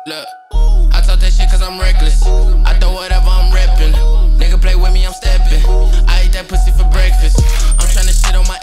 Look, I talk that shit cause I'm reckless. I throw whatever I'm reppin'. Nigga play with me, I'm steppin'. I eat that pussy for breakfast. I'm tryna shit on my